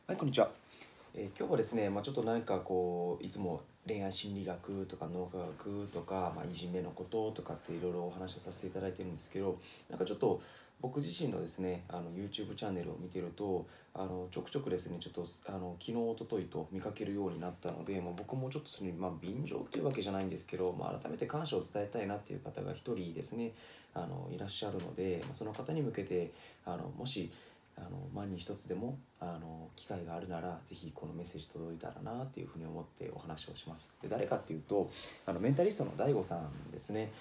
はい、こんにちは。今日はですね、ちょっと何かいつも恋愛心理学とか脳科学とか、いじめのこととかっていろいろお話をさせていただいてるんですけど、なんかちょっと僕自身のですね、YouTube チャンネルを見てると、ちょくちょくですね、ちょっと昨日、一昨日と見かけるようになったので、僕もちょっとそれに、便乗っていうわけじゃないんですけど、改めて感謝を伝えたいなっていう方が一人ですね、いらっしゃるので、その方に向けて、もし、万に一つでも機会があるならぜひこのメッセージ届いたらなっていうふうに思ってお話をします。で、誰かっていうとメンタリストの DAIGO さんですね。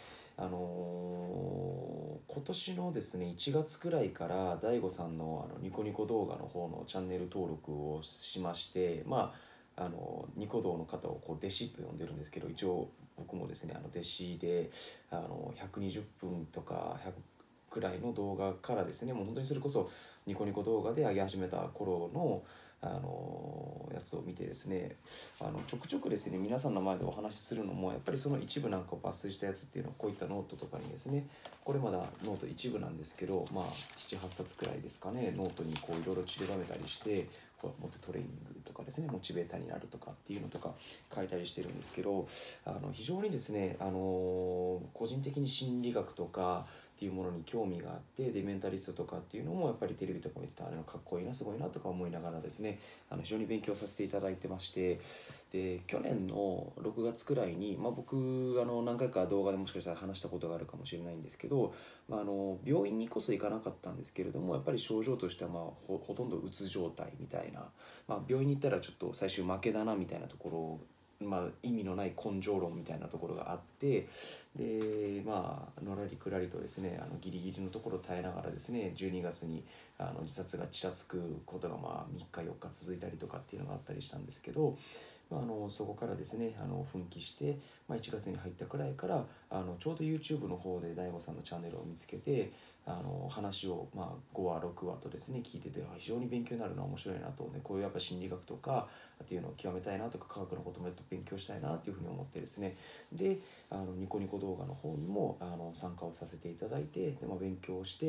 今年のですね1月くらいから DAIGO さんのニコニコ動画の方のチャンネル登録をしまして、ニコ動の方を弟子と呼んでるんですけど、一応僕もですね弟子で120分とか100くらいの動画からですね、もう本当にそれこそニコニコ動画で上げ始めた頃のやつを見てですね、ちょくちょくですね皆さんの前でお話しするのもやっぱりその一部なんかを抜粋したやつっていうのはこういったノートとかにですね、これまだノート一部なんですけど、78冊くらいですかね、ノートにいろいろ散りばめたりして、モテトレーニングとかですね、モチベーターになるとかっていうのとか書いたりしてるんですけど、非常にですね、個人的に心理学とかっていうものに興味があって、でメンタリストとかっていうのもやっぱりテレビとか見ててかっこいいな、すごいなとか思いながらですね、非常に勉強させていただいてまして、で去年の6月くらいに、僕何回か動画でもしかしたら話したことがあるかもしれないんですけど、病院にこそ行かなかったんですけれども、やっぱり症状としてはほとんどうつ状態みたいな、病院に行ったらちょっと最終負けだなみたいなところ、意味のない根性論みたいなところがあって、でのらりくらりとですねギリギリのところを耐えながらですね、12月に自殺がちらつくことが3日4日続いたりとかっていうのがあったりしたんですけど、そこからですね奮起して、1月に入ったくらいからちょうど YouTube の方で DAIGO さんのチャンネルを見つけて、話を、5話6話とですね聞いてて、非常に勉強になるな、面白いなと、こういうやっぱ心理学とかっていうのを極めたいなとか、科学のこともっと勉強したいなっていうふうに思ってですね、でニコニコ動画の方にも参加をさせていただいて、で、勉強して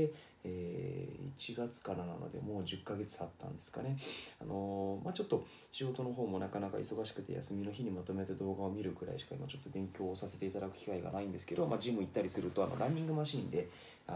、1月からなのでもう10ヶ月経ったんですかね。ちょっと仕事の方もなかなか忙しくて、休みの日にまとめて動画を見るくらいしか今ちょっと勉強をさせていただく機会がないんですけど、ジム行ったりするとランニングマシーンで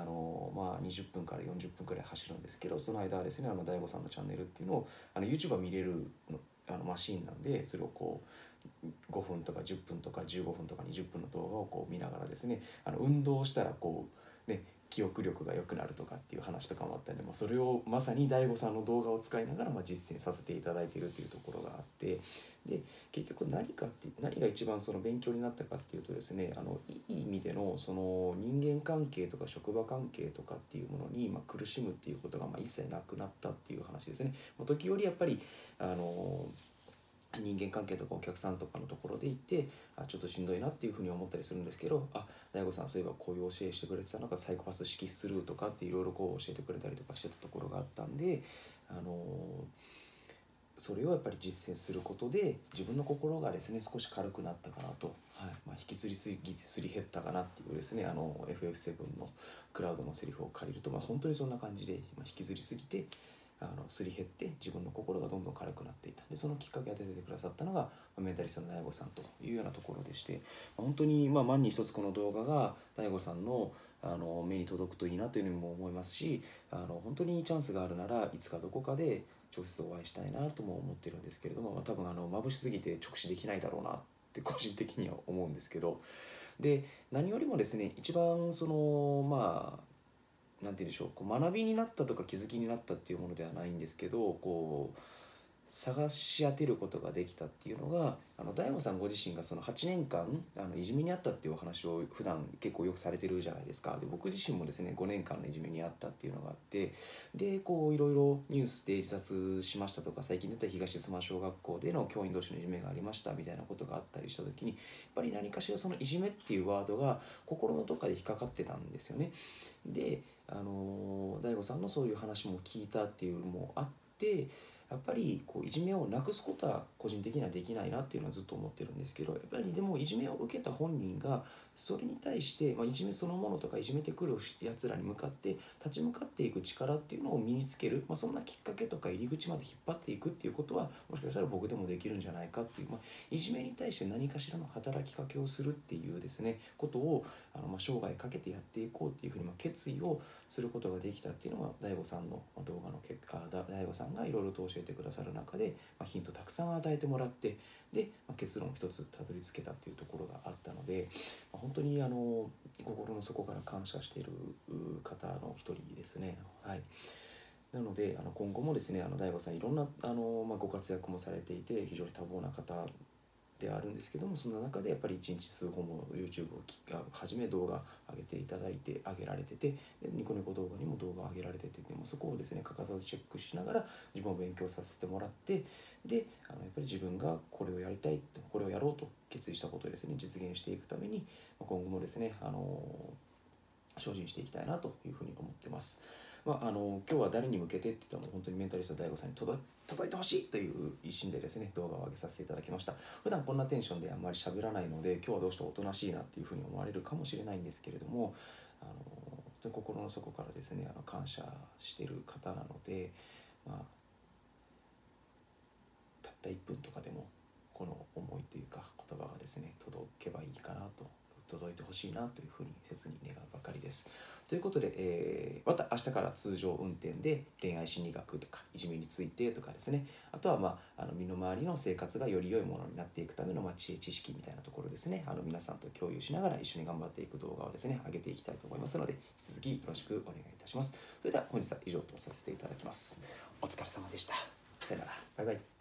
20分から40分くらい走るんですけど、その間はですねDAIGOさんのチャンネルっていうのをYouTube は見れるのマシーンなんで、それを5分とか10分とか15分とか20分の動画を見ながらですね、運動をしたら記憶力が良くなるとかっていう話とかもあったんで、それをまさに DAIGO さんの動画を使いながら実践させていただいているというところがあって、で結局何が一番その勉強になったかっていうとですね、いい意味でのその人間関係とか職場関係とかっていうものに苦しむっていうことが一切なくなったっていう話ですね。時折やっぱり人間関係とかお客さんとかのところで行ってちょっとしんどいなっていうふうに思ったりするんですけど、DAIGOさんそういえばこういう教えしてくれてたのがサイコパス式スルーとかっていろいろ教えてくれたりとかしてたところがあったんで、それをやっぱり実践することで自分の心がですね少し軽くなったかなと、引きずりすぎてすり減ったかなっていうですね、FF7 のクラウドのセリフを借りると、本当にそんな感じで、引きずりすぎてすり減って自分の心がどんどん軽くなっていた。でそのきっかけが出てくださったのがメンタリストの DAIGO さんというようなところでして、本当に万に一つこの動画が DAIGO さんの目に届くといいなというふうにも思いますし、本当にチャンスがあるならいつかどこかで直接お会いしたいなとも思ってるんですけれども、多分眩しすぎて直視できないだろうなって個人的には思うんですけど、で何よりもですね一番そのなんて言うんでしょう、学びになったとか気づきになったっていうものではないんですけど、探し当てることができたっていうのがDAIGOさんご自身がその8年間いじめにあったっていうお話を普段結構よくされてるじゃないですか。で僕自身もですね5年間のいじめにあったっていうのがあって、でいろいろニュースで自殺しましたとか、最近出た東須磨小学校での教員同士のいじめがありましたみたいなことがあったりした時に、やっぱり何かしらそのいじめっていうワードが心のどっかで引っかかってたんですよね。でDAIGOさんのそういう話も聞いたっていうのもあって、 やっぱりこういじめをなくすことは個人的にはできないなっていうのはずっと思ってるんですけど、やっぱりでもいじめを受けた本人がそれに対して、いじめそのものとかいじめてくるやつらに向かって立ち向かっていく力っていうのを身につける、そんなきっかけとか入り口まで引っ張っていくっていうことはもしかしたら僕でもできるんじゃないかっていう、いじめに対して何かしらの働きかけをするっていうですねことを生涯かけてやっていこうっていうふうに決意をすることができたっていうのは大悟さんの動画の結果、大悟さんがいろいろと教えてくださる中で、ヒントたくさん与えてもらって、で、結論一つたどり着けたっていうところがあったので、本当に心の底から感謝している方の一人ですね。はい。なので今後もですね大悟さんいろんなご活躍もされていて非常に多忙な方であるんですけども、そんな中でやっぱり1日数本も YouTube をはじめ動画上げていただいて上げられてて、でニコニコ動画にも動画上げられてて、でもそこをですね欠かさずチェックしながら自分を勉強させてもらって、でやっぱり自分がこれをやりたい、これをやろうと決意したことをですね実現していくために今後もですね精進していきたいなというふうに思ってます。今日は誰に向けてって言ったら本当にメンタリスト DAIGO さんに届いてほしいという一心でですね動画を上げさせていただきました。普段こんなテンションであんまり喋らないので今日はどうしておとなしいなっていうふうに思われるかもしれないんですけれども、本当に心の底からですね感謝している方なので、たった1分とかでもこの思いというか言葉がですね届けばいいかなと、届いてほしいなというふうに切に願うばかりです。ということで、また明日から通常運転で恋愛心理学とかいじめについてとかですね、あとは身の回りの生活がより良いものになっていくための知恵知識みたいなところですね、皆さんと共有しながら一緒に頑張っていく動画をですね上げていきたいと思いますので、引き続きよろしくお願いいたします。それでは本日は以上とさせていただきます。お疲れ様でした。さよなら。バイバイ。